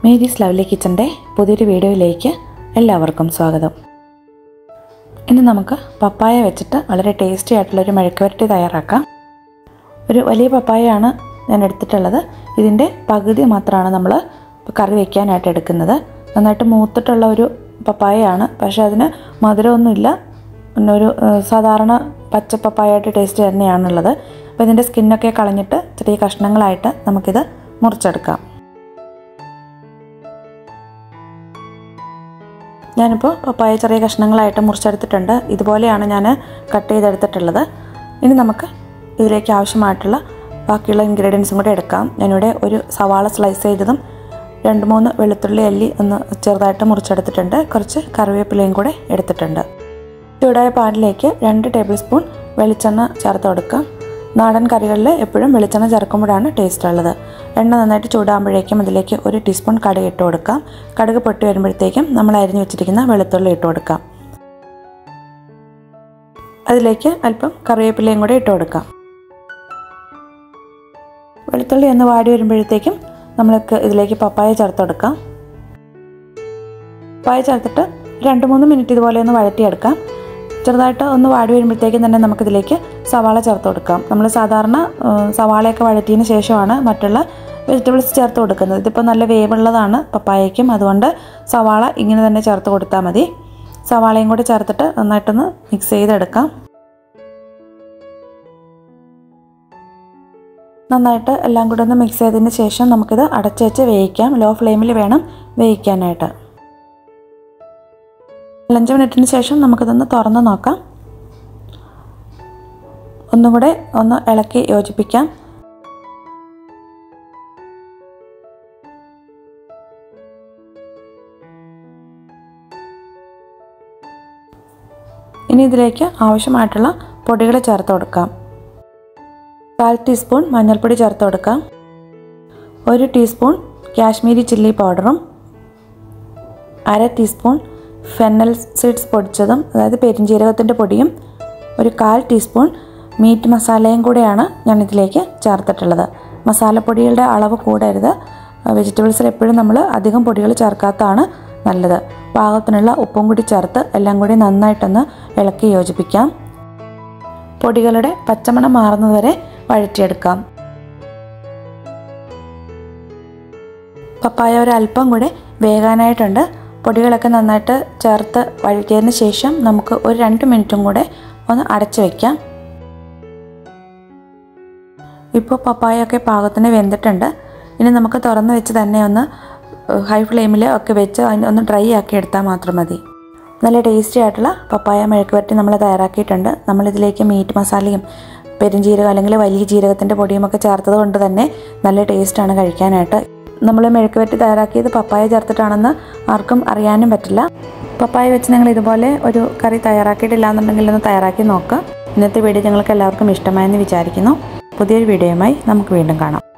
Mary's lovely കിച്ചൻ്റെ പുതിയൊരു വീഡിയോയിലേക്ക് എല്ലാവർക്കും സ്വാഗതം. ഇന്ന് നമുക്ക് പപ്പായ വെച്ചിട്ട് വളരെ ടേസ്റ്റി ആയിട്ടുള്ളൊരു മെഴുക്കുവരട്ടി തയ്യാറാക്കാം. ഒരു വലിയ പപ്പായയാണ് ഞാൻ എടുത്തിട്ടുള്ളത്. ഇതിൻ്റെ പകുതി മാത്രമാണ് നമ്മൾ കറി വയ്ക്കാനായിട്ട് എടുക്കുന്നത്. നന്നായിട്ട് മൂത്തിട്ടുള്ള ഒരു പപ്പായയാണ്, പക്ഷേ അതിന് മധുരമൊന്നുമില്ല. ഒരു സാധാരണ പച്ച പപ്പായയായിട്ട് ടേസ്റ്റ് തന്നെയാണുള്ളത്. അപ്പോൾ ഇതിൻ്റെ സ്കിന്നൊക്കെ കളഞ്ഞിട്ട് ചെറിയ കഷ്ണങ്ങളായിട്ട് നമുക്കിത് മുറിച്ചെടുക്കാം. ഞാനിപ്പോൾ പപ്പായ ചെറിയ കഷ്ണങ്ങളായിട്ട് മുറിച്ചെടുത്തിട്ടുണ്ട്. ഇതുപോലെയാണ് ഞാൻ കട്ട് ചെയ്തെടുത്തിട്ടുള്ളത്. ഇനി നമുക്ക് ഇതിലേക്ക് ആവശ്യമായിട്ടുള്ള ബാക്കിയുള്ള ഇൻഗ്രീഡിയൻസും കൂടെ എടുക്കാം. ഞാനിവിടെ ഒരു സവാള സ്ലൈസ് ചെയ്തതും 2-3 വെളുത്തുള്ളി അല്ലി ഒന്ന് ചെറുതായിട്ട് മുറിച്ചെടുത്തിട്ടുണ്ട്. കുറച്ച് കറിവേപ്പിലയും കൂടെ എടുത്തിട്ടുണ്ട്. ചൂടായ പാനിലേക്ക് 2 ടേബിൾ സ്പൂൺ വെളിച്ചെണ്ണ ചേർത്ത് കൊടുക്കാം. നാടൻ കറികളിൽ എപ്പോഴും വെളിച്ചെണ്ണ ചേർക്കുമ്പോഴാണ് ടേസ്റ്റ് ഉള്ളത്. എണ്ണ നന്നായിട്ട് ചൂടാകുമ്പോഴേക്കും അതിലേക്ക് 1 ടീസ്പൂൺ കടുക് ഇട്ട് കൊടുക്കാം. കടുക് പൊട്ടി വരുമ്പോഴത്തേക്കും നമ്മൾ അരിഞ്ഞു വെച്ചിരിക്കുന്ന വെളുത്തുള്ളി ഇട്ട് കൊടുക്കാം. അതിലേക്ക് അല്പം കറിവേപ്പിലയും കൂടെ ഇട്ട് കൊടുക്കാം. വെളുത്തുള്ളി ഒന്ന് വാടി വരുമ്പോഴത്തേക്കും നമ്മൾക്ക് ഇതിലേക്ക് പപ്പായ ചേർത്ത് കൊടുക്കാം. പപ്പായ ചേർത്തിട്ട് 2-3 മിനിറ്റ് ഇതുപോലെ ഒന്ന് വഴറ്റിയെടുക്കാം. ചെറുതായിട്ട് ഒന്ന് വാടി വരുമ്പോഴത്തേക്കും തന്നെ നമുക്കിതിലേക്ക് സവാള ചേർത്ത് കൊടുക്കാം. നമ്മൾ സാധാരണ സവാളയൊക്കെ വഴറ്റിയതിന് ശേഷമാണ് മറ്റുള്ള വെജിറ്റബിൾസ് ചേർത്ത് കൊടുക്കുന്നത്. ഇതിപ്പോൾ നല്ല വേവുള്ളതാണ് പപ്പായയ്ക്കും, അതുകൊണ്ട് സവാള ഇങ്ങനെ തന്നെ ചേർത്ത് കൊടുത്താൽ മതി. സവാളയും കൂടി ചേർത്തിട്ട് നന്നായിട്ടൊന്ന് മിക്സ് ചെയ്തെടുക്കാം. നന്നായിട്ട് എല്ലാം കൂടെ ഒന്ന് മിക്സ് ചെയ്തതിന് ശേഷം നമുക്കിത് അടച്ച് വെച്ച് വേവിക്കാം. ലോ ഫ്ലെയിമിൽ വേണം വേവിക്കാനായിട്ട്. 5 മിനിറ്റിന് ശേഷം നമുക്കിതൊന്ന് തുറന്ന് നോക്കാം. ഒന്നുകൂടെ ഒന്ന് ഇളക്കി യോജിപ്പിക്കാം. ഇനി ഇതിലേക്ക് ആവശ്യമായിട്ടുള്ള പൊടികൾ ചേർത്ത് കൊടുക്കാം. 1/4 ടീസ്പൂൺ മഞ്ഞൾപ്പൊടി ചേർത്ത് കൊടുക്കാം. 1 ടീസ്പൂൺ കാശ്മീരി ചില്ലി പൗഡറും 1/2 ടീസ്പൂൺ ഫെന്നൽ സീഡ്സ് പൊടിച്ചതും, അതായത് പെരിഞ്ജീരകത്തിൻ്റെ പൊടിയും 1/4 ടീസ്പൂൺ മീറ്റ് മസാലയും കൂടെയാണ് ഞാൻ ഇതിലേക്ക് ചേർത്തിട്ടുള്ളത്. മസാലപ്പൊടികളുടെ അളവ് കൂടരുത്. വെജിറ്റബിൾസിൽ എപ്പോഴും നമ്മൾ അധികം പൊടികൾ ചേർക്കാത്തതാണ് നല്ലത്. പാകത്തിനുള്ള ഉപ്പും കൂടി ചേർത്ത് എല്ലാം കൂടി നന്നായിട്ടൊന്ന് ഇളക്കി യോജിപ്പിക്കാം. പൊടികളുടെ പച്ചമണം മാറുന്നതുവരെ വഴറ്റിയെടുക്കാം. പപ്പായ ഒരല്പം കൂടെ വേകാനായിട്ടുണ്ട്. പൊടികളൊക്കെ നന്നായിട്ട് ചേർത്ത് വഴറ്റിയതിന് ശേഷം നമുക്ക് ഒരു 2 മിനിറ്റും കൂടെ ഒന്ന് അടച്ചു വയ്ക്കാം. ഇപ്പോൾ പപ്പായൊക്കെ പാകത്തിന് വെന്തിട്ടുണ്ട്. ഇനി നമുക്ക് തുറന്ന് വെച്ച് തന്നെ ഒന്ന് ഹൈ ഫ്ലെയിമിൽ ഒക്കെ വെച്ച് ഒന്ന് ഡ്രൈ ആക്കി എടുത്താൽ മാത്രം മതി. നല്ല ടേസ്റ്റി ആയിട്ടുള്ള പപ്പായ മെഴുക്കുവരട്ടി നമ്മൾ തയ്യാറാക്കിയിട്ടുണ്ട്. നമ്മളിതിലേക്ക് മീറ്റ് മസാലയും പെരിഞ്ജീരകം അല്ലെങ്കിൽ വലിയ ജീരകത്തിൻ്റെ പൊടിയുമൊക്കെ ചേർത്തത് കൊണ്ട് തന്നെ നല്ല ടേസ്റ്റാണ് കഴിക്കാനായിട്ട്. നമ്മൾ മെഴുക്കുവരട്ടി തയ്യാറാക്കിയത് പപ്പായ ചേർത്തിട്ടാണെന്ന് ആർക്കും അറിയാനും പറ്റില്ല. പപ്പായ വെച്ച് നിങ്ങൾ ഇതുപോലെ ഒരു കറി തയ്യാറാക്കിയിട്ടില്ല എന്നുണ്ടെങ്കിൽ ഒന്ന് തയ്യാറാക്കി നോക്കുക. ഇന്നത്തെ വീഡിയോ നിങ്ങൾക്ക് എല്ലാവർക്കും ഇഷ്ടമായെന്ന് വിചാരിക്കുന്നു. പുതിയൊരു വീഡിയോയുമായി നമുക്ക് വീണ്ടും കാണാം.